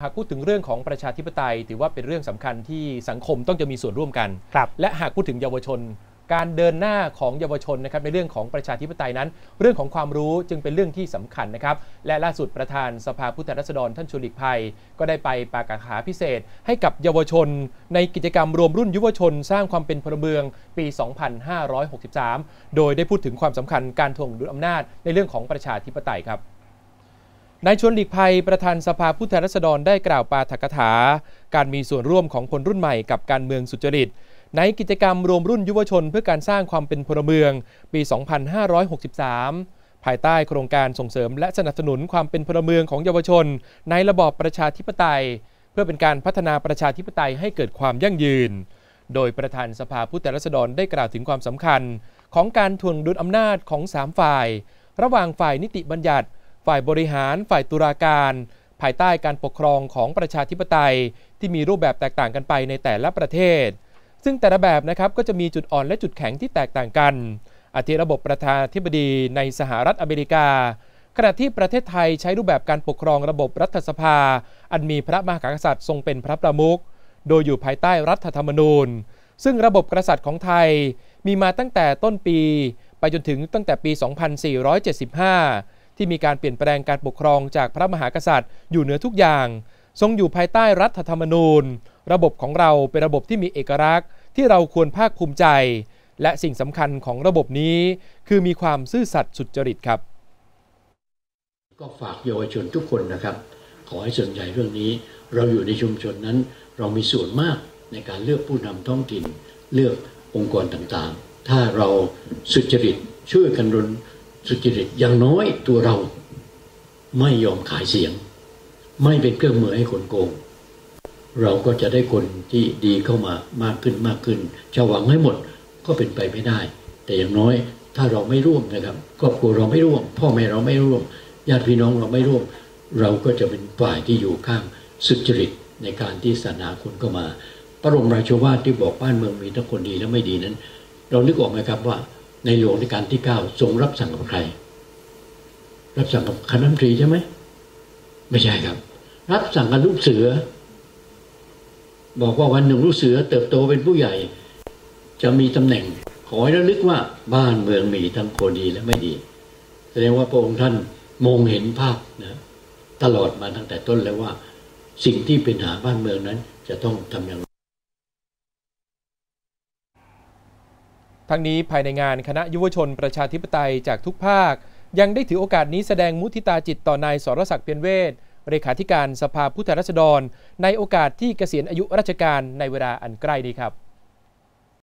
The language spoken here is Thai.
หากพูดถึงเรื่องของประชาธิปไตยถือว่าเป็นเรื่องสำคัญที่สังคมต้องจะมีส่วนร่วมกันและหากพูดถึงเยาวชนการเดินหน้าของเยาวชนนะครับในเรื่องของประชาธิปไตยนั้นเรื่องของความรู้จึงเป็นเรื่องที่สำคัญนะครับและล่าสุดประธานสภาผู้แทนราษฎรท่านชวนหลีกภัยก็ได้ไปปาฐกถาพิเศษให้กับเยาวชนในกิจกรรมรวมรุ่นยุวชนสร้างความเป็นพลเมืองปี 2563 โดยได้พูดถึงความสำคัญการทวงดุลอำนาจในเรื่องของประชาธิปไตยครับนายชวนหลีกภัยประธานสภาผู้แทนราษฎรได้กล่าวปาฐกถาการมีส่วนร่วมของคนรุ่นใหม่กับการเมืองสุจริตในกิจกรรมรวมรุ่นยุวชนเพื่อการสร้างความเป็นพลเมืองปี 2563 ภายใต้โครงการส่งเสริมและสนับสนุนความเป็นพลเมืองของเยาวชนในระบอบประชาธิปไตยเพื่อเป็นการพัฒนาประชาธิปไตยให้เกิดความยั่งยืนโดยประธานสภาผู้แทนราษฎรได้กล่าวถึงความสำคัญของการทวงดุลอำนาจของ3ฝ่ายระหว่างฝ่ายนิติบัญญัติฝ่ายบริหารฝ่ายตุลาการภายใต้การปกครองของประชาธิปไตยที่มีรูปแบบแตกต่างกันไปในแต่ละประเทศซึ่งแต่ละแบบนะครับก็จะมีจุดอ่อนและจุดแข็งที่แตกต่างกันอาทิระบบประธานาธิบดีในสหรัฐอเมริกาขณะที่ประเทศไทยใช้รูปแบบการปกครองระบบรัฐสภาอันมีพระมหากษัตริย์ทรงเป็นพระประมุขโดยอยู่ภายใต้รัฐธรรมนูญซึ่งระบบกษัตริย์ของไทยมีมาตั้งแต่ต้นปีไปจนถึงตั้งแต่ปี 2475ที่มีการเปลี่ยนแปลงการปกครองจากพระมหากษัตริย์อยู่เหนือทุกอย่างทรงอยู่ภายใต้รัฐธรรมนูญระบบของเราเป็นระบบที่มีเอกลักษณ์ที่เราควรภาคภูมิใจและสิ่งสำคัญของระบบนี้คือมีความซื่อสัตย์สุจริตครับก็ฝากเยาวชนทุกคนนะครับขอให้สนใจเรื่องนี้เราอยู่ในชุมชนนั้นเรามีส่วนมากในการเลือกผู้นำท้องถิ่นเลือกองค์กรต่างๆถ้าเราสุจริตช่วยกันรณสุจริตอย่างน้อยตัวเราไม่ยอมขายเสียงไม่เป็นเครื่องมือให้คนโกงเราก็จะได้คนที่ดีเข้ามามากขึ้นจะหวังให้หมดก็เป็นไปไม่ได้แต่อย่างน้อยถ้าเราไม่ร่วมนะครับครอบครัวเราไม่ร่วมพ่อแม่เราไม่ร่วมญาติพี่น้องเราไม่ร่วมเราก็จะเป็นฝ่ายที่อยู่ข้างสุจริตในการที่สรรหาคนเข้ามาพระบรมราโชวาทที่บอกบ้านเมืองมีทั้งคนดีและไม่ดีนั้นเรานึกออกไหมครับว่าในหลวงรัชกาลที่ 9ทรงรับสั่งกับใครรับสั่งกับคณะรัฐมนตรีใช่ไหมไม่ใช่ครับรับสั่งกับลูกเสือบอกว่าวันหนึ่งลูกเสือเติบโตเป็นผู้ใหญ่จะมีตำแหน่งขอให้ระลึกว่าบ้านเมืองมีทั้งคนดีและไม่ดีแสดงว่าพระองค์ท่านมองเห็นภาพนะตลอดมาตั้งแต่ต้นแล้วว่าสิ่งที่เป็นหาบ้านเมืองนั้นจะต้องทำอย่างไรทั้งนี้ภายในงานคณะยุวชนประชาธิปไตยจากทุกภาคยังได้ถือโอกาสนี้แสดงมุทิตาจิตต่อนายสรศักดิ์เพียรเวชเลขาธิการสภาผู้แทนราษฎรในโอกาสที่เกษียณอายุราชการในเวลาอันใกล้นี้ครับ